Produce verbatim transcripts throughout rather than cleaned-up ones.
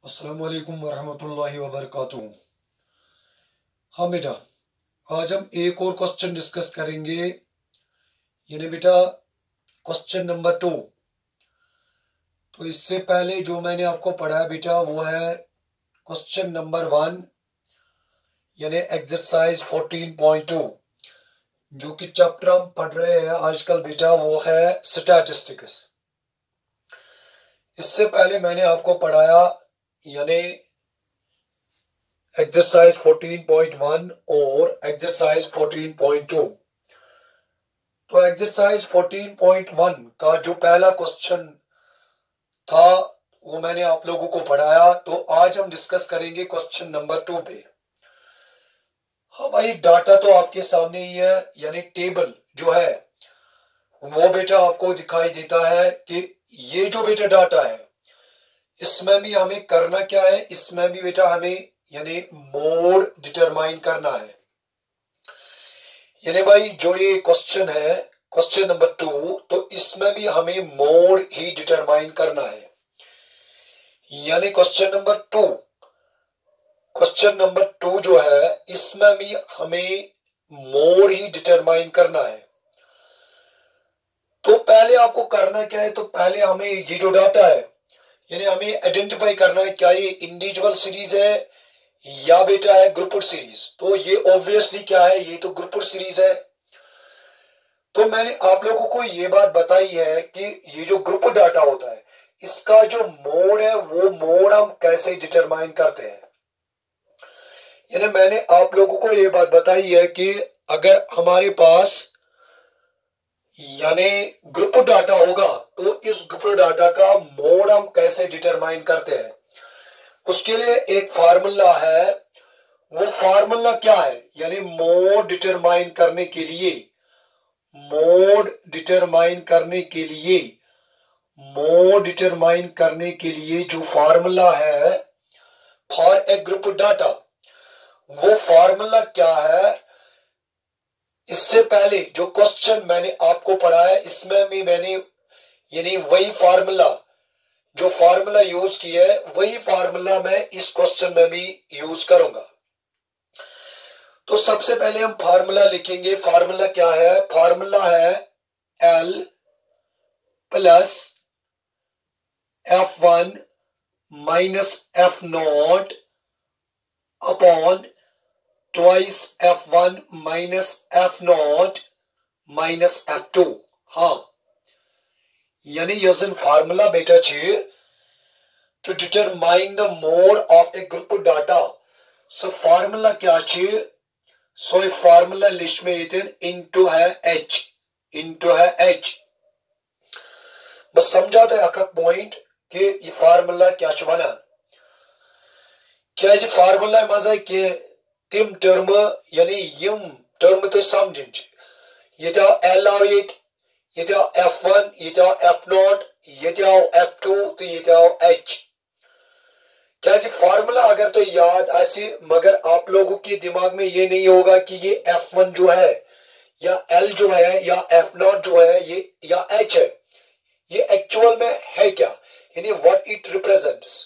अस्सलाम वालेकुम वरहमतुल्लाहि वबरकातुहू। हाँ बेटा, आज हम एक और क्वेश्चन डिस्कस करेंगे, यानी बेटा क्वेश्चन नंबर टू। तो इससे पहले जो मैंने आपको पढ़ाया बेटा वो है क्वेश्चन नंबर वन, यानी एक्सरसाइज फोर्टीन पॉइंट टू। जो कि चैप्टर हम पढ़ रहे हैं आजकल बेटा वो है स्टैटिस्टिक्स। इससे पहले मैंने आपको पढ़ाया यानी एक्सरसाइज फोर्टीन पॉइंट वन और एक्सरसाइज फोर्टीन पॉइंट टू। तो एक्सरसाइज फोर्टीन पॉइंट वन का जो पहला क्वेश्चन था वो मैंने आप लोगों को पढ़ाया। तो आज हम डिस्कस करेंगे क्वेश्चन नंबर टू पे। हाँ भाई, डाटा तो आपके सामने ही है, यानी टेबल जो है वो बेटा आपको दिखाई देता है कि ये जो बेटा डाटा है इसमें भी हमें करना क्या है, इसमें भी बेटा हमें यानी मोड डिटरमाइन करना है। यानी भाई जो ये क्वेश्चन है क्वेश्चन नंबर टू, तो इसमें भी हमें मोड ही डिटरमाइन करना है। यानी question number two question number two जो है इसमें भी हमें मोड ही डिटरमाइन करना है। तो पहले आपको करना क्या है, तो पहले हमें ये जो डाटा है यानी हमें आइडेंटिफाई करना है क्या ये इंडिविजुअल सीरीज है या बेटा है ग्रुपड सीरीज। तो ये ऑब्वियसली क्या है, ये तो ग्रुपड सीरीज है। तो मैंने आप लोगों को ये बात बताई है कि ये जो ग्रुपड डाटा होता है इसका जो मोड है वो मोड हम कैसे डिटरमाइन करते हैं। यानी मैंने आप लोगों को ये बात बताई है कि अगर हमारे पास यानी ग्रुपड डाटा होगा तो इस ग्रुपड डाटा का मोड हम कैसे डिटरमाइन करते हैं। उसके लिए एक फार्मूला है। वो फार्मूला क्या है, यानी मोड डिटरमाइन करने के लिए मोड डिटरमाइन करने के लिए मोड डिटरमाइन करने के लिए जो फार्मूला है फॉर ए ग्रुप डाटा, वो फार्मूला क्या है। इससे पहले जो क्वेश्चन मैंने आपको पढ़ाया इसमें भी मैंने यानी वही फार्मूला जो फार्मूला यूज किया है वही फार्मूला मैं इस क्वेश्चन में भी यूज करूंगा। तो सबसे पहले हम फार्मूला लिखेंगे। फार्मूला क्या है, फार्मूला है L plus F one minus F not upon twice F one minus F not minus F two. हाँ, यानी यह फार्मूला बेटा छे to determine the mode of a group data. So formula क्या छे, सो ये फार्मूला लिस्ट में ये इनटू है एच इनटू है एच। बस समझा था अख पॉइंट कि ये फार्मूला क्या वन क्या फार्मूला मजा कि तिम टर्म यानी यम टर्म तो समझ ये एल आव ये एफ वन ये एफ नॉट ये एफ टू तो ये एच। क्या फार्मूला अगर तो याद आसे, मगर आप लोगों के दिमाग में ये नहीं होगा कि ये एफ वन जो है या एल जो है या एफ नॉट जो है ये या एच है, ये एक्चुअल में है क्या, यानी व्हाट इट रिप्रेजेंट्स।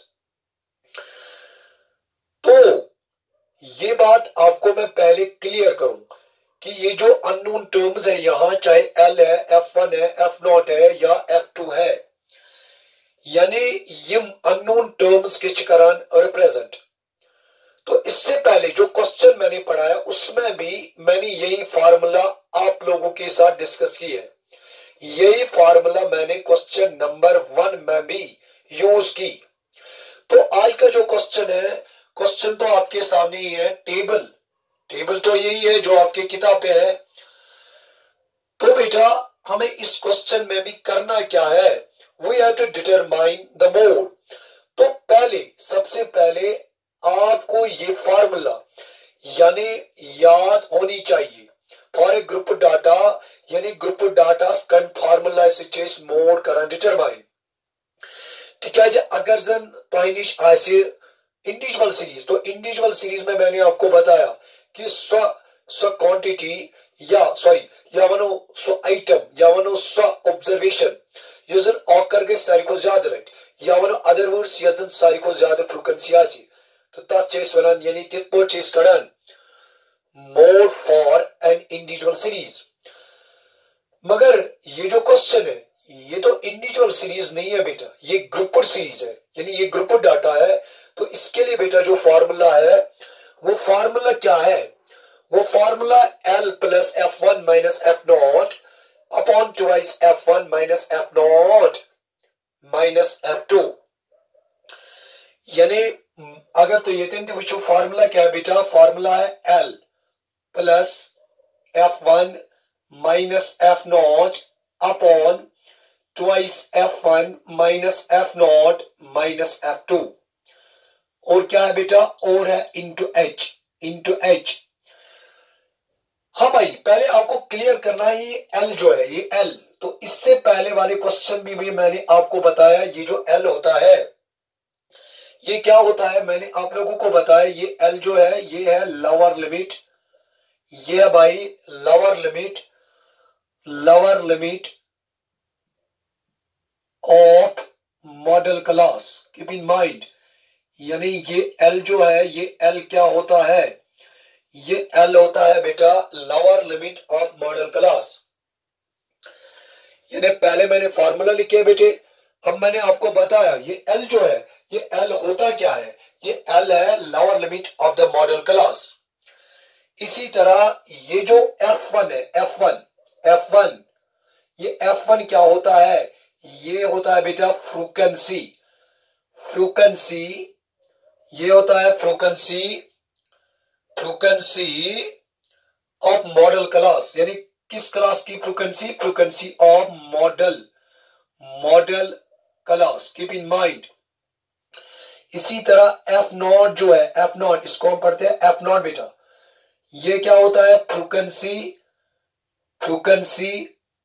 तो ये बात आपको मैं पहले क्लियर करूं कि ये जो अननोन टर्म्स है यहां, चाहे एल है, एफ वन है, एफ नॉट है या एफ टू है, यानी यम अननोन टर्म्स के चिकरान रिप्रेजेंट। तो इससे पहले जो क्वेश्चन मैंने पढ़ाया उसमें भी मैंने यही फार्मूला आप लोगों के साथ डिस्कस की है। यही फार्मूला मैंने क्वेश्चन नंबर वन में भी यूज की। तो आज का जो क्वेश्चन है, क्वेश्चन तो आपके सामने ही है। टेबल टेबल तो यही है जो आपके किताब पे है। तो बेटा हमें इस क्वेश्चन में भी करना क्या है, we have to determine the mode. तो पहले सबसे पहले आपको ये फार्मूला यानी याद होनी चाहिए फॉर ए ग्रुप डाटा, यानी ग्रुप डाटा कन फार्मूला मोड कर डिटरमाइन। ठीक है, अगर जन तोह निश आसे इंडिविजुअल सीरीज, तो इंडिविजुअल सीरीज में मैंने आपको बताया कि स्व स्व क्वांटिटी या सॉरी या वनो स्व आइटम या वनो स्व ऑब्जर्वेशन यह जन ऑकर गई सारी को ज्यादा लट या वन अदर वर्ड्स यह जन सारी को ज्यादा फ्रीक्वेंसी आसी तो तथ चेस वनान यानी तित पर चेस कड़ान mode for an individual series. मगर ये जो क्वेश्चन है ये तो इंडिविजुअल सीरीज नहीं है बेटा, ये ग्रुपड सीरीज है, यानी ये ग्रुपड डाटा है। तो इसके लिए बेटा जो फार्मूला है वो फार्मूला क्या है, वो formula L plus F one minus F not upon twice F one minus F not minus F two. यानी अगर तो ये तीन वो फार्मूला क्या है बेटा, फार्मूला है L plus F one minus F not upon twice F one minus F not minus F two. और क्या है बेटा, और है इंटू एच, इंटू एच। हाँ भाई पहले आपको क्लियर करना है ये एल जो है ये एल, तो इससे पहले वाले क्वेश्चन में भी मैंने आपको बताया ये जो एल होता है ये क्या होता है, मैंने आप लोगों को बताया ये एल जो है ये है लोअर लिमिट, ये है भाई lower limit, lower limit of modal class, keep in mind. यानी ये एल जो है ये एल क्या होता है, ये एल होता है बेटा lower limit of modal class. यानी पहले मैंने फार्मूला लिखे बेटे, अब मैंने आपको बताया ये एल जो है ये एल होता क्या है, ये एल है lower limit of the modal class. इसी तरह ये जो एफ वन है एफ वन एफ वन ये एफ वन क्या होता है, ये होता है बेटा फ्रीक्वेंसी, फ्रीक्वेंसी ये होता है frequency frequency of modal class. यानी किस क्लास की frequency, frequency of modal modal class, keep in mind. इसी तरह एफ नॉट जो है एफ नॉट इसको हम पढ़ते हैं एफ नॉट बेटा, ये क्या होता है frequency frequency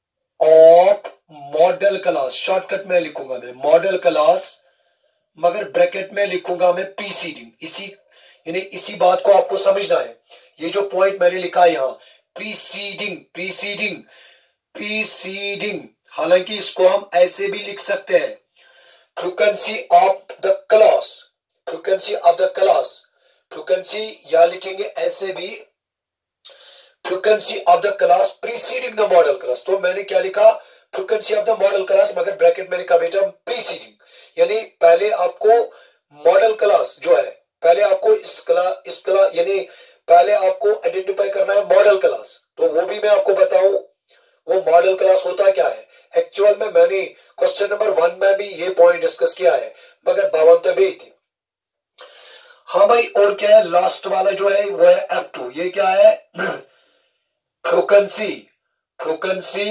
of modal class. Shortcut में लिखूंगा मैं मॉडल क्लास, मगर ब्रैकेट में लिखूंगा मैं प्रीसीडिंग। इसी यानी इसी बात को आपको समझना है, ये जो पॉइंट मैंने लिखा है यहाँ प्रीसीडिंग प्रीसीडिंग प्रीसीडिंग, हालांकि इसको हम ऐसे भी लिख सकते हैं frequency of the class, frequency of the class, frequency या लिखेंगे ऐसे भी frequency of the class preceding the modal class. तो मैंने क्या लिखा frequency of the modal class, मगर ब्रैकेट में लिखा बेटा प्रीसीडिंग। यानी पहले आपको मॉडल क्लास जो है पहले आपको इस क्लास इस क्लास यानी पहले आपको आइडेंटिफाई करना है मॉडल क्लास, तो वो भी मैं आपको बताऊं वो मॉडल क्लास होता क्या है। एक्चुअल में मैंने क्वेश्चन नंबर वन में भी ये पॉइंट डिस्कस किया है, मगर बावन तो भी थी। हाँ भाई और क्या है लास्ट वाला जो है वो है एफ टू, ये क्या है frequency frequency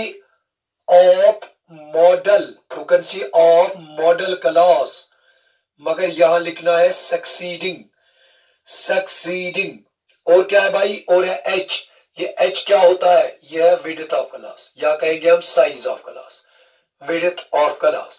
of modal frequency of modal class, मगर यहां लिखना है सक्सीडिंग सक्सीडिंग। और क्या है भाई, और है एच, ये एच क्या होता है, ये है विड्थ ऑफ क्लास, या कहेंगे हम size of class, width of class.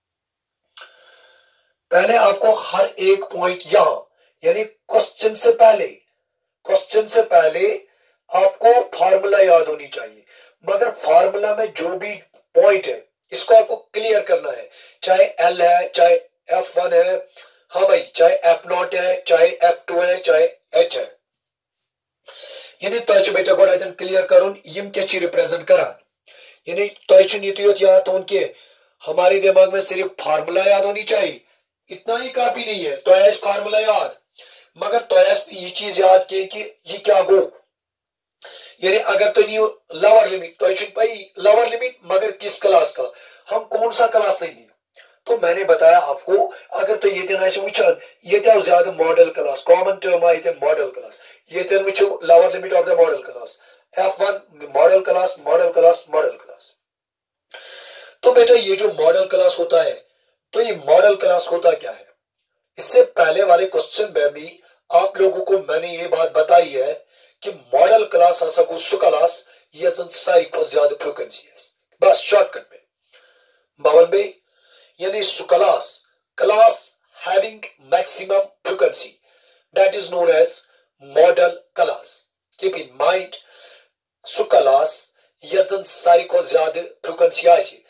पहले आपको हर एक पॉइंट यहां यानी क्वेश्चन से पहले क्वेश्चन से पहले आपको फार्मूला याद होनी चाहिए, मगर फार्मूला में जो भी पॉइंट है इसको आपको क्लियर करना है, चाहे एल है चाहे एफ वन है, हाँ भाई चाहे एफ नॉट है चाहे एफ टू है चाहे एच है। यानी तो बेटा गोड़ा क्लियर करून यम क्या रिप्रेजेंट करा, यानी तो यूत याद तो उनके हमारे दिमाग में सिर्फ फार्मूला याद होनी चाहिए, इतना ही काफी नहीं है। तो ऐस फार्मूला याद, मगर तो ऐस ये चीज याद की कि ये क्या गो, यानी अगर तो नहीं लोअर लिमिट तो भाई लोअर लिमिट मगर किस क्लास का, हम कौन सा क्लास लेंगे। तो मैंने बताया आपको अगर तो ये दिन ऐसे वुचान ये तो ज्यादा मॉडल क्लास कॉमन टर्म आई थे मॉडल क्लास, ये दिन वुचो lower limit of the modal class F one modal class modal class modal class. तो बेटा ये जो मॉडल क्लास होता है तो ये मॉडल क्लास होता क्या है, इससे पहले वाले क्वेश्चन में भी आप लोगों को मैंने ये बात बताई है कि मॉडल क्लास हसा को सु क्लास ये सारी को ज्यादा फ्रीक्वेंसी है, बस शॉर्टकट में बावन बे यानी सु class class having maximum frequency that is known as modal class. Keep in mind सु क्लास ये सारी को ज्यादा फ्रीक्वेंसी आसी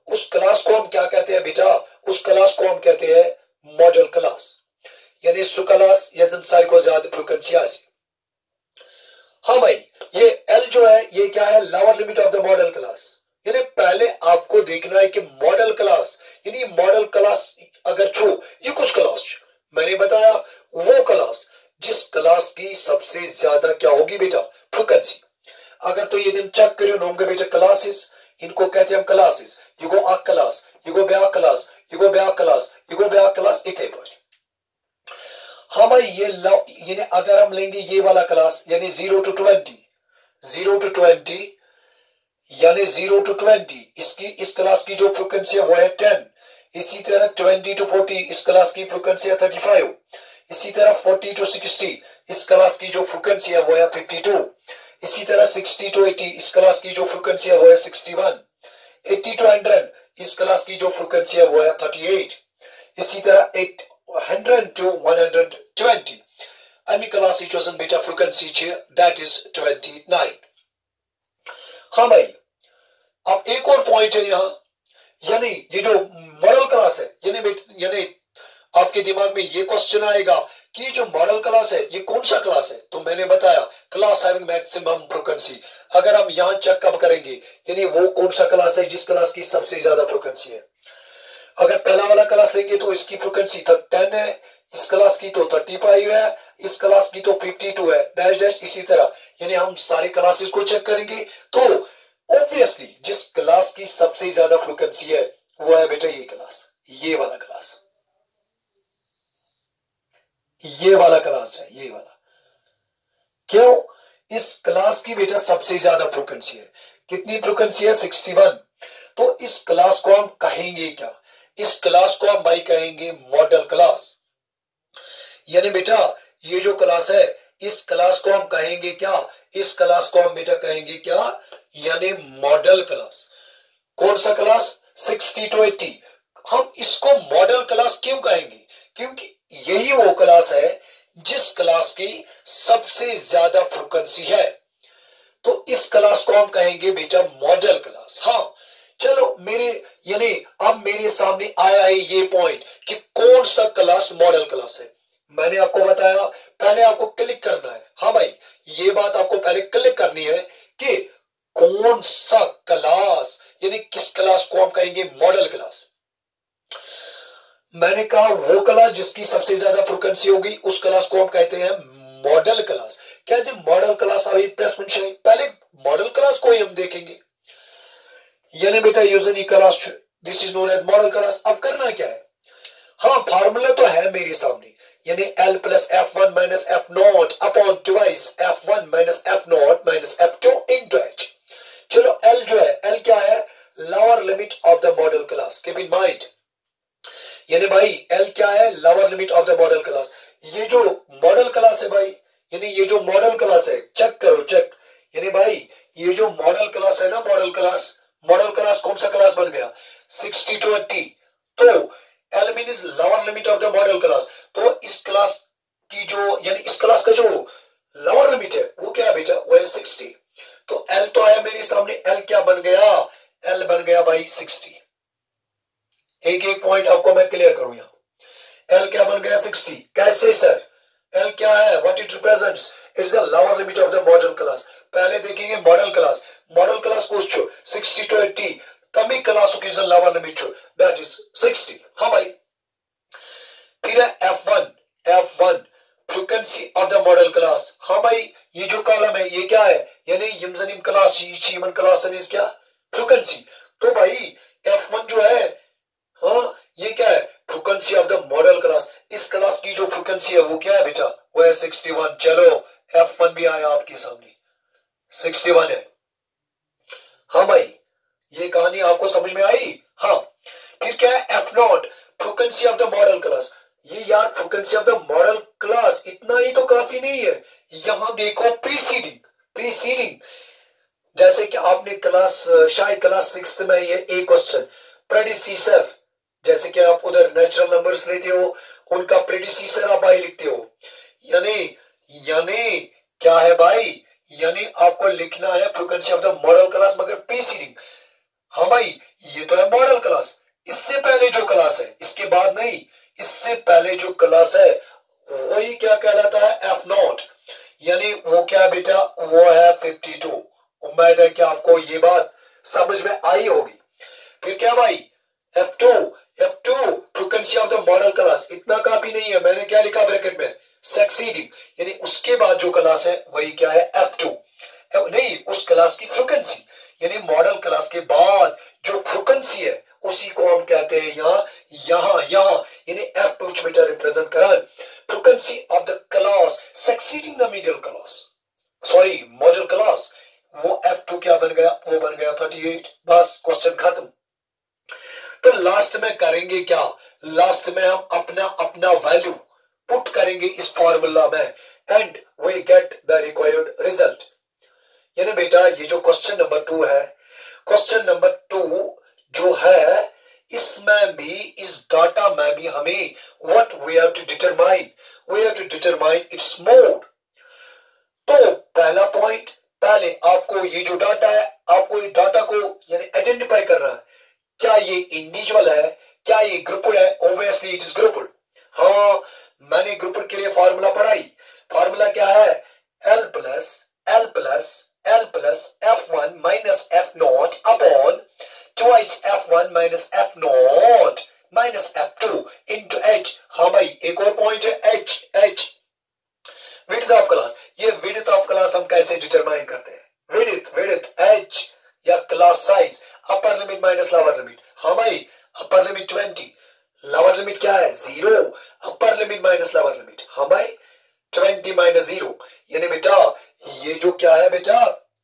उस क्लास को हम क्या कहते हैं बेटा, उस क्लास को हम कहते हैं मॉडल क्लास, यानी सु क्लास यजन सारी को ज्यादा फ्रीक्वेंसी आसी। हाँ भाई, ये एल जो है ये क्या है, lower limit of the modal class. यानी पहले आपको देखना है कि मॉडल क्लास, यानी मॉडल क्लास अगर छो ये कुछ क्लास मैंने बताया वो क्लास जिस क्लास की सबसे ज्यादा क्या होगी बेटा, फ्रीक्वेंसी। अगर तो ये दिन चेक करियो नोम के बेटा क्लासेस, इनको कहते हैं हम क्लासेस। ये गो अ क्लास, ये गो ब्या क्लास, ये गो ब्या क्लास, ये गो ब्या क्लास, इथे पर। हाँ भाई, ये यानी अगर हम लेंगे ये वाला क्लास यानी zero to twenty, zero to twenty यानी जीरो टू ट्वेंटी इसकी इस क्लास की जो फ्रीक्वेंसी है वो है टेन। इसी तरह ट्वेंटी टू फोर्टी इस क्लास की फ्रीक्वेंसी है थर्टी फाइव। इसी तरह फोर्टी टू सिक्सटी इस क्लास की जो फ्रीक्वेंसी है वो है फिफ्टी टू। इसी तरह सिक्सटी टू एटी इस क्लास की जो फ्रीक्वेंसी है वो है sixty one. Eighty to hundred इस क्लास की जो फ्रीक्वेंसी है वो है थर्टी एट। इसी तरह eight hundred to one hundred twenty अमी क्लास चोजन बेटा फ्रीक्वेंसी छे दैट इज ट्वेंटी नाइन। हाँ भाई, अब एक और पॉइंट है यहां, यानी ये जो मॉडल क्लास है, यानी यानी आपके दिमाग में ये क्वेश्चन आएगा कि जो मॉडल क्लास है ये कौन सा क्लास है। तो मैंने बताया क्लास हैविंग मैक्सिमम फ्रीक्वेंसी। अगर हम यहां चेकअप करेंगे यानी वो कौन सा क्लास है जिस क्लास की सबसे ज्यादा फ्रीक्वेंसी है। अगर पहला वाला क्लास लेंगे तो इसकी फ्रीक्वेंसी टेन है, इस क्लास की तो थर्टी फाइव है, इस क्लास की तो फिफ्टी टू है, डैश डैश इसी तरह। यानी हम सारे क्लासेस को चेक करेंगे तो ऑब्वियसली जिस क्लास की सबसे ज्यादा फ्रीक्वेंसी है वो है बेटा ये क्लास, ये वाला क्लास, ये वाला क्लास है, ये वाला। क्यों? इस क्लास की बेटा सबसे ज्यादा फ्रीक्वेंसी है। कितनी फ्रीक्वेंसी है? Sixty one. तो इस क्लास को हम कहेंगे क्या? इस क्लास को हम भाई कहेंगे मॉडल क्लास। यानी बेटा ये जो क्लास है इस क्लास को हम कहेंगे क्या? इस क्लास को हम बेटा कहेंगे क्या? यानी मॉडल क्लास। कौन सा क्लास? Sixty to eighty. हम इसको मॉडल क्लास क्यों कहेंगे? क्योंकि यही वो क्लास है जिस क्लास की सबसे ज्यादा फ्रीक्वेंसी है। तो इस क्लास को हम कहेंगे बेटा मॉडल क्लास। हाँ चलो, मेरे यानी अब मेरे सामने आया है ये पॉइंट कि कौन सा क्लास मॉडल क्लास है। मैंने आपको बताया पहले आपको क्लिक करना है। हाँ भाई, ये बात आपको पहले क्लिक करनी है कि कौन सा क्लास यानी किस क्लास को हम कहेंगे मॉडल क्लास। मैंने कहा वो क्लास जिसकी सबसे ज्यादा फ्रीक्वेंसी होगी उस क्लास को हम कहते हैं मॉडल क्लास। कैसे मॉडल क्लास? अभी पहले मॉडल क्लास को ही हम देखेंगे। यानी बेटा यूजर ई class, this is known as modal class. अब करना क्या है? हाँ, फार्मूला तो है मेरे सामने, यानी L plus F one minus F not upon twice F one minus F not minus F two into H. चलो, एल जो है, एल क्या है? Lower limit of the modal class. Keep in mind, यानी भाई एल क्या है? Lower limit of the modal class. ये जो मॉडल क्लास है भाई, यानी ये जो मॉडल क्लास है, चेक करो चेक, यानी भाई ये जो मॉडल क्लास है ना, मॉडल क्लास, मॉडल क्लास कौन सा क्लास बन गया? Sixty to eighty. तो L means lower limit of the modal class. तो इस क्लास की जो यानी इस क्लास का जो लोअर लिमिट है वो क्या है बेटा? वो है सिक्सटी। तो एल तो आया मेरे सामने, एल क्या बन गया? एल बन गया भाई सिक्सटी। एक एक पॉइंट आपको मैं क्लियर करूं यहां। एल क्या बन गया? सिक्सटी। कैसे सर? एल क्या है? What it represents? It's the lower limit of the modal class. पहले देखेंगे मॉडल क्लास। मॉडल क्लास को सिक्सटी टू एटी तभी क्लास की lower limit that is sixty. हाँ भाई, फिर है F one. F one frequency of the modal class. हाँ भाई, ये जो कॉलम है ये क्या है? यानी यमजनिम क्लास शीमन क्लास इज क्या? फ्रीक्वेंसी। तो भाई एफ वन जो है, हाँ ये क्या है? Frequency of the modal class. इस क्लास की जो फ्रीक्वेंसी है वो क्या है बेटा? वो है सिक्सटी वन। चलो, एफ वन भी आया आपके सामने, सिक्सटी वन है। हाँ भाई, ये कहानी आपको समझ में आई? हाँ, फिर क्या है? F nought frequency of the modal class. ये यार frequency of the modal class इतना ही तो काफी नहीं है। यहां देखो प्रीसीडिंग, प्रीसीडिंग जैसे कि आपने क्लास शायद क्लास सिक्स में ये एक क्वेश्चन प्रेडिसीसर, जैसे कि आप उधर नेचुरल नंबर्स लेते हो उनका प्रेडिसीसर आप भाई लिखते हो। यानी यानी क्या है भाई? यानी आपको लिखना है frequency of the modal class मगर प्रीसीडिंग। हाँ भाई, ये तो है मॉडल क्लास। इससे पहले जो क्लास है, इसके बाद नहीं, इससे पहले जो क्लास है वही क्या कहलाता है, एफ नॉट। यानी वो क्या बेटा, वो है फिफ्टी टू। उम्मीद है कि आपको ये बात समझ में आई होगी। फिर क्या भाई, F two, F two frequency of the modal class. इतना काफी नहीं है, मैंने क्या लिखा ब्रैकेट में, सक्सीडिंग, यानी उसके बाद जो क्लास है वही क्या है, एफ टू। नहीं, उस क्लास की फ्रीक्वेंसी, यानी मॉडल क्लास के बाद जो फ्रीक्वेंसी है उसी को हम कहते हैं यहाँ यहाँ यहाँ यानी एफ टू मीटर रिप्रेजेंट करा frequency of the class succeeding the middle class, sorry modal class. वो एफ टू क्या बन गया, वो बन गया थर्टी एट। बस क्वेश्चन खत्म। तो लास्ट में करेंगे क्या, लास्ट में हम अपना अपना वैल्यू पुट करेंगे इस फॉर्मूला में and we get the required result. यानी बेटा ये जो क्वेश्चन नंबर टू है, क्वेश्चन नंबर टू जो है, इसमें भी, इस डाटा में भी हमें what we have to determine, we have to determine its mode. तो पहला पॉइंट, पहले आपको ये जो डाटा है, आपको ये डाटा को यानी आइडेंटिफाई करना है, क्या ये इंडिविजुअल है, क्या ये ग्रुपड है। Obviously it is grouped. हाँ, मैंने ग्रुपड के लिए फॉर्मूला पढ़ाई। फॉर्मूला क्या है, L plus L plus L plus F one minus F not upon twice F one minus F not minus F two into H. हाँ भाई, एक और पॉइंट है H, H width of class. ये width of class हम कैसे determine करते हैं, विड्थ विड्थ एच या class size, upper limit minus lower limit. हाँ भाई, upper limit twenty, lower limit क्या है, zero, upper limit minus lower limit. हाँ भाई, ट्वेंटी माइनस जीरो, यानी बेटा ये जो क्या है बेटा,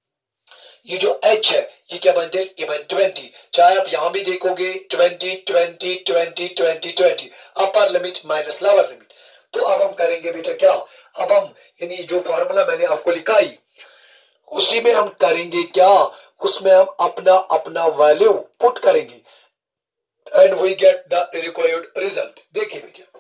ये जो h है ये क्या बनते हैं, ये बन ट्वेंटी। चाहे आप यहां भी देखोगे twenty twenty twenty twenty twenty, upper limit minus lower limit. तो अब हम करेंगे बेटा क्या, अब हम यानी जो फॉर्मूला मैंने आपको लिखाई उसी में हम करेंगे क्या, उसमें हम अपना अपना वैल्यू पुट करेंगे and we get the required result. देखिए बेटा,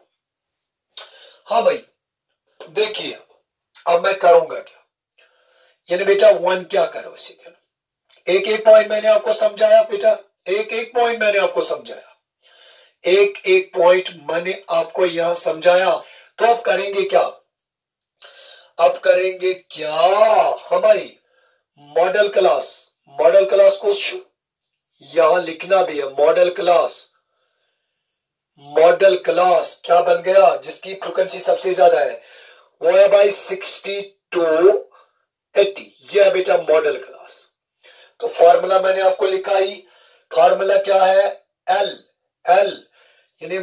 हाँ भाई देखिए, अब मैं करूंगा क्या, यानी बेटा वन क्या करो इसे, क्या एक एक पॉइंट मैंने आपको समझाया बेटा, एक एक पॉइंट मैंने आपको समझाया, एक एक पॉइंट मैंने आपको यहां समझाया। तो अब करेंगे क्या, अब करेंगे क्या, हमारी मॉडल क्लास, मॉडल क्लास को यहां लिखना भी है, मॉडल क्लास, मॉडल क्लास क्या बन गया, जिसकी फ्रीक्वेंसी सबसे ज्यादा है वो है भाई सिक्सटी टू एटी, ये है बेटा मॉडल क्लास। तो फॉर्मूला मैंने आपको लिखा ही, फॉर्मूला क्या है, एल, एल यानी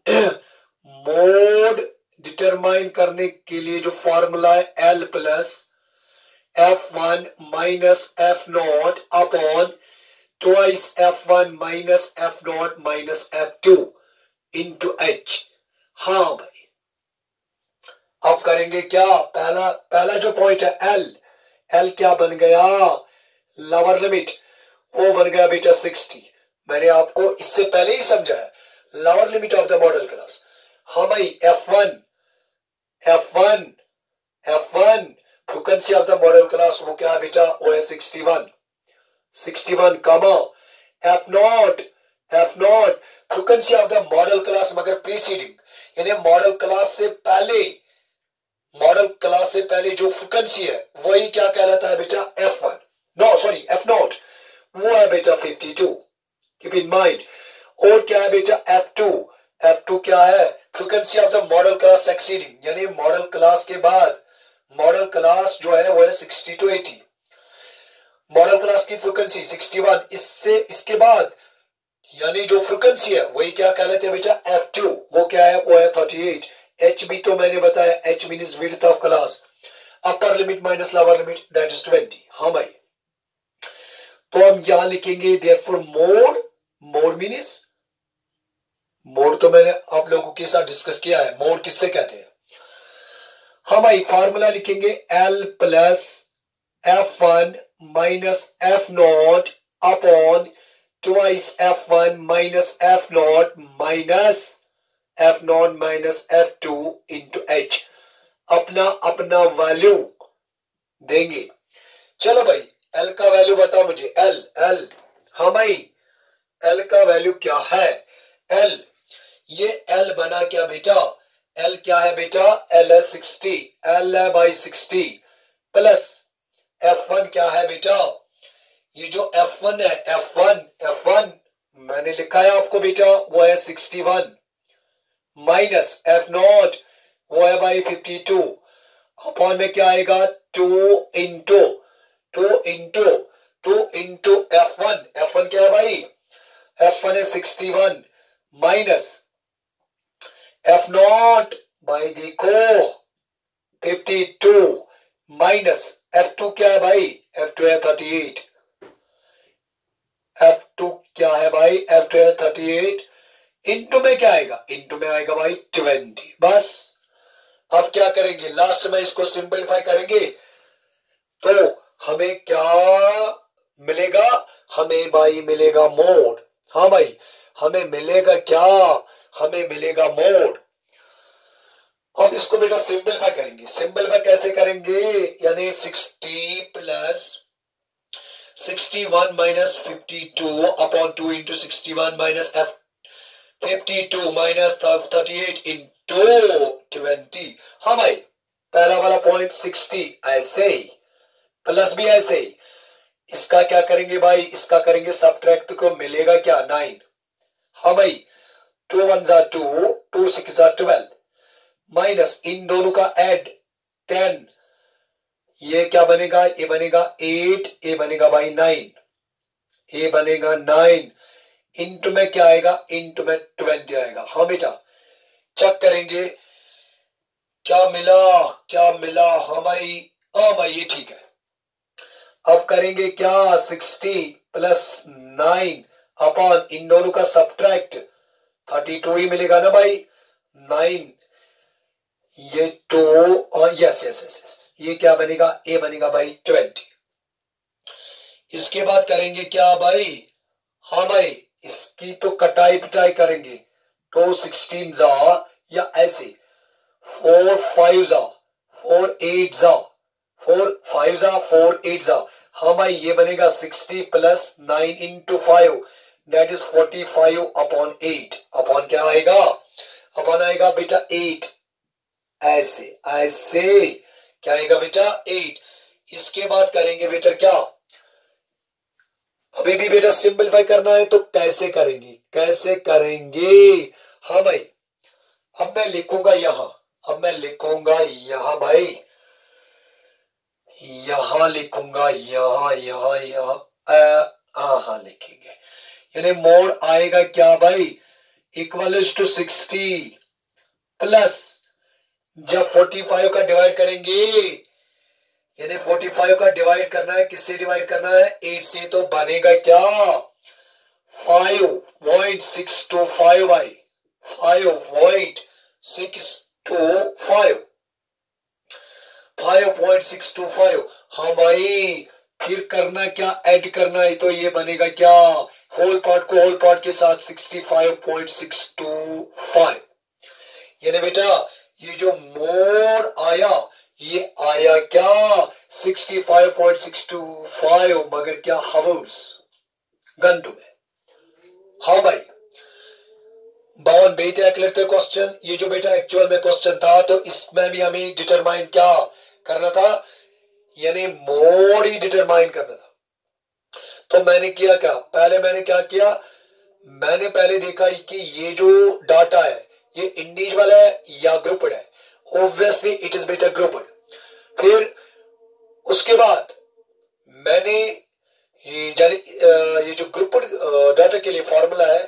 मोड डिटरमाइन करने के लिए जो फॉर्मूला है L plus F one minus F not upon twice F one minus F not minus F two into H. हाँ भाई, अब करेंगे क्या, पहला पहला जो पॉइंट है एल, एल क्या बन गया, लोअर लिमिट, वो बन गया बेटा सिक्सटी। मैंने आपको इससे पहले ही समझाया, lower limit of the modal class. हाँ भाई, F one, F one, F one frequency of the modal class वो क्या है बेटा, वो है sixty one, sixty one comma F nought, F nought frequency of the modal class मगर preceding, यानी मॉडल क्लास से पहले, मॉडल क्लास से पहले जो फ्रीक्वेंसी है वही क्या कहलाता है बेटा, F one, no sorry F nought, वो है बेटा fifty two, keep in mind. और क्या है बेटा एफ टू, एफ टू क्या है, frequency of the modal class succeeding, यानी मॉडल क्लास के बाद मॉडल क्लास जो है वो है sixty to eighty, modal class की फ्रीक्वेंसी सिक्सटी वन, इससे इसके बाद यानी जो फ्रीक्वेंसी है वही क्या कहलाते हैं बेटा, एफ टू, वो क्या है, वो है थर्टी एट। एच बी तो मैंने बताया, H means width of class, upper limit minus lower limit that is twenty. हाँ भाई, तो हम यहां लिखेंगे therefore mode, mode means, mode तो मैंने आप लोगों के साथ डिस्कस किया है, मोड किससे कहते हैं। हाँ भाई, फार्मूला लिखेंगे L plus F one minus F not upon twice F one minus F not minus F not minus F two into H, अपना अपना वैल्यू देंगे। चलो भाई, एल का वैल्यू बताओ मुझे, एल, एल, हाँ भाई L का वैल्यू क्या है? L, ये L बना क्या बेटा? L क्या है बेटा? L है सिक्सटी, L है by sixty plus F one क्या है बेटा? ये जो एफ वन है, F one F one F लिखा है आपको बेटा, वो है sixty one minus F nought वो है बाई फिफ्टी टू अपॉन में क्या आएगा? Two into two into two into F one, F one क्या है भाई? एफ वन है sixty one minus F nought भाई देखो fifty two minus F two क्या है भाई? एफ टू है थर्टी एट, एफ टू क्या है भाई? एफ टू है थर्टी एट इंटू में क्या आएगा? इंटू में आएगा भाई ट्वेंटी। बस अब क्या करेंगे? लास्ट में इसको सिंपलीफाई करेंगे तो हमें क्या मिलेगा? हमें भाई मिलेगा मोड। हाँ भाई, हमें मिलेगा क्या? हमें मिलेगा मोड। अब इसको बेटा सिंपलीफाई करेंगे। सिंपलीफाई कैसे करेंगे? यानी sixty plus sixty one minus fifty two upon two into sixty one minus F fifty two minus thirty eight into twenty. हाँ भाई, पहला वाला पॉइंट सिक्सटी ऐसे ही प्लस भी ऐसे ही। इसका क्या करेंगे भाई? इसका करेंगे सब्ट्रैक्ट, को मिलेगा क्या? नाइन। हाँ भाई, टू वन जा टू, टू सिक्स जा ट्वेल्व माइनस इन दोनों का ऐड टेन, ये क्या बनेगा? ये बनेगा एट, ये बनेगा भाई नाइन, ये बनेगा नाइन इंटू में क्या आएगा? इंटू में ट्वेंटी आएगा। हाँ बेटा, चेक करेंगे क्या मिला, क्या मिला? हाँ भाई, हाँ भाई ये ठीक है। अब करेंगे क्या? सिक्सटी प्लस नाइन अपॉन इन दोनों का सब्ट्रैक्ट, थर्टी टू ही मिलेगा ना भाई? नाइन ये टू और यस यस यस ये क्या बनेगा? ए बनेगा भाई ट्वेंटी। इसके बाद करेंगे क्या भाई? हाँ भाई, इसकी तो कटाई पिटाई करेंगे। तो सिक्सटीन जा या ऐसे फोर फाइव जा फोर एट जा फोर फाइव जा फोर एट जा। हाँ भाई, ये बनेगा sixty plus nine into five that is forty five upon eight. Upon क्या आएगा? अपॉन आएगा बेटा एट। ऐसे ऐसे क्या आएगा बेटा? एट। इसके बाद करेंगे बेटा क्या? अभी भी बेटा सिंपलीफाई करना है तो कैसे करेंगे? कैसे करेंगे? हाँ भाई, अब मैं लिखूंगा यहां, अब मैं लिखूंगा यहां भाई, यहां लिखूंगा, यहां यहां यहां हाँ लिखेंगे। यानी मोड आएगा क्या भाई? इक्वल टू सिक्सटी प्लस जब फोर्टी फाइव का डिवाइड करेंगे, यानी फोर्टी फाइव का डिवाइड करना है, किससे डिवाइड करना है? एट से। तो बनेगा क्या? Five point six two five by five point six two five five point six two five. हाँ भाई, फिर करना क्या? ऐड करना है। तो ये बनेगा क्या? होल पार्ट को होल पार्ट के साथ sixty five point six two five. यानी बेटा ये जो मोड आया, ये आया क्या? Sixty five point six two five, मगर क्या? हावर्स, घंटों में। हाँ भाई, बावन बेटे लेते क्वेश्चन। ये जो बेटा एक्चुअल में क्वेश्चन था, तो इसमें भी हमें डिटरमाइन क्या करना था? यानी मोड ही डिटरमाइन करना था। तो मैंने किया क्या? पहले मैंने क्या किया? मैंने पहले देखा कि ये जो डाटा है ये इंडिविजुअल है या ग्रुपड है। ऑब्वियसली इट इज बेटा ग्रुपड। फिर उसके बाद मैंने ये जो ग्रुपड डाटा के लिए फॉर्मूला है,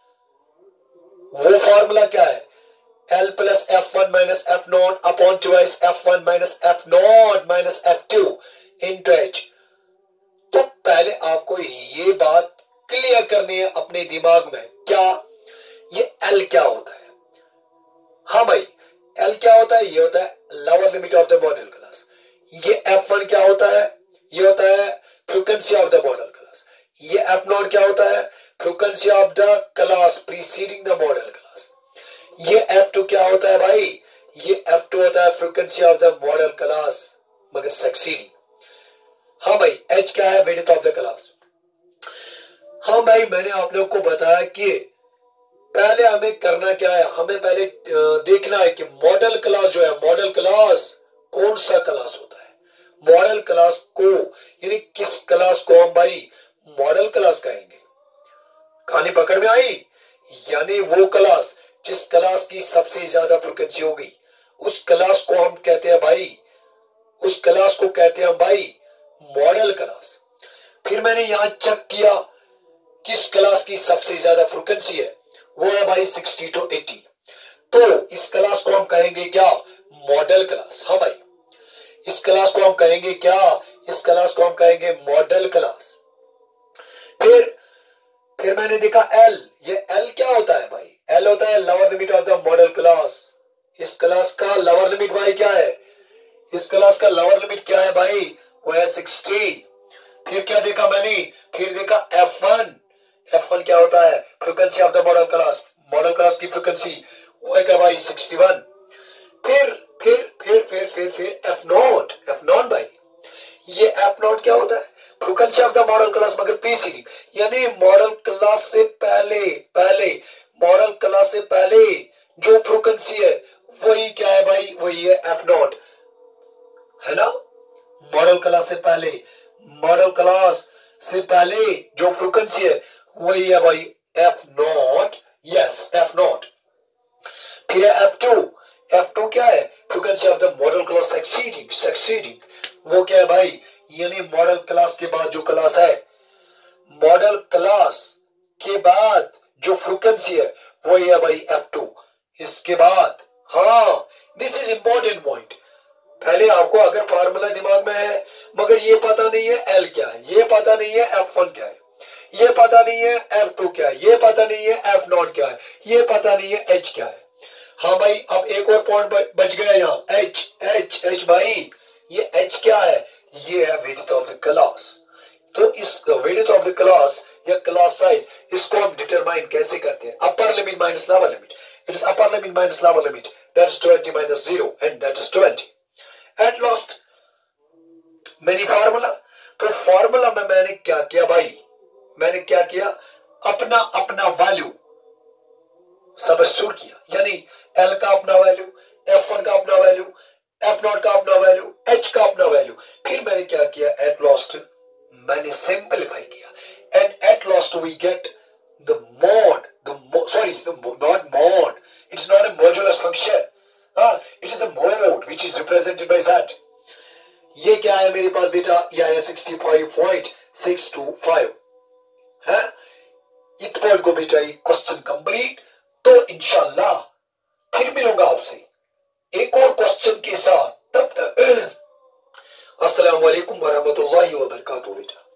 वो फॉर्मूला क्या है? L plus F one minus F not upon twice F one minus F not minus F two into H. तो पहले आपको ये बात क्लियर करनी है अपने दिमाग में, क्या ये L क्या होता है? हाँ भाई, L क्या होता है? ये होता है lower limit of the modal class. ये एफ वन क्या होता है? ये होता है frequency of the modal class. ये एफ नॉट क्या होता है? Frequency of the class preceding the modal class. ये एफ टू क्या होता है भाई? ये एफ टू होता है frequency of the modal class मगर सक्सीडिंग। हाँ भाई, H क्या है? Width of the class. हाँ भाई, मैंने आप लोग को बताया कि पहले हमें करना क्या है, हमें पहले देखना है कि मॉडल क्लास जो है, मॉडल क्लास कौन सा क्लास होता है। मॉडल क्लास को यानी किस क्लास को हम भाई मॉडल क्लास कहेंगे। कहानी पकड़ में आई? यानी वो क्लास जिस क्लास की सबसे ज्यादा फ्रीक्वेंसी होगी उस क्लास को हम कहते हैं भाई, उस क्लास को कहते हैं भाई मॉडल क्लास। फिर मैंने यहां चेक किया किस क्लास की सबसे ज्यादा फ्रीक्वेंसी है, वो है भाई सिक्सटी टू एटी। तो इस क्लास को हम कहेंगे क्या? Modal class. हाँ भाई, इस क्लास को हम कहेंगे क्या? इस क्लास को हम कहेंगे मॉडल क्लास। फिर फिर मैंने देखा एल, ये एल क्या होता है भाई? एल होता है lower limit of the modal class. इस क्लास का लोअर लिमिट भाई क्या है? इस क्लास का लोअर लिमिट क्या है भाई? वो है सिक्सटी। फिर क्या देखा मैंने? फिर देखा एफ वन। एफ वन क्या होता है? Frequency of the modal class. Modal class की फ्रीक्वेंसी वो है क्या भाई? Sixty one. फिर फिर फिर फिर फिर फिर एफ नॉट। एफ नॉट भाई, ये एफ नॉट क्या होता है? Frequency of the modal class मगर प्रीसीडिंग, यानी मॉडल क्लास से पहले पहले मॉडल क्लास से पहले जो फ्रीक्वेंसी है वही क्या है भाई? वही है एफ नॉट, है ना। मॉडल क्लास से पहले मॉडल क्लास से पहले जो फ्रीक्वेंसी है वही है भाई F naught. Yes, F naught. फिर है एफ टू। एफ टू क्या है? Frequency of the modal class succeeding. Succeeding वो क्या है भाई? यानी मॉडल क्लास के बाद जो क्लास है, मॉडल क्लास के बाद जो फ्रीक्वेंसी है वही है भाई एफ टू। इसके बाद, हाँ दिस इज इंपॉर्टेंट पॉइंट। पहले आपको अगर फार्मूला दिमाग में है मगर ये पता नहीं है एल क्या है, ये पता नहीं है एफ वन क्या है, ये पता नहीं है एफ टू क्या है, ये पता नहीं है एफ नॉट क्या है, ये पता नहीं है एच क्या है। हाँ भाई, अब एक और पॉइंट बच गया यहाँ, एच। एच एच भाई, ये एच क्या है? ये है विड्थ ऑफ द क्लास। तो इस विड्थ ऑफ द क्लास या क्लास साइज, इसको हम डिटरमाइन कैसे करते हैं? Upper limit minus lower limit. It is upper limit minus lower limit, that is twenty minus zero and that is twenty. At last मैंने formula, तो formula में मैंने क्या किया भाई? मैंने क्या किया? अपना अपना वैल्यू सबस्टिट्यूट किया, यानी एल का अपना वैल्यू, एफ वन का अपना वैल्यू, एफ नॉट का अपना वैल्यू, एच का अपना वैल्यू। फिर मैंने क्या किया? एट लास्ट मैंने सिंपलीफाई किया and at last we get the mod, the sorry not mod, it's not a modulus function, it is a mode which is represented by Z. ये क्या है मेरे पास बेटा? यह है sixty five point six two five है। इस पॉइंट को बेटा ये क्वेश्चन कंप्लीट। तो इंशाल्लाह फिर मिलूंगा आपसे एक और क्वेश्चन के साथ। तब तक अस्सलाम वालेकुम वरहमतुल्लाहि वबरकातुहू बेटा।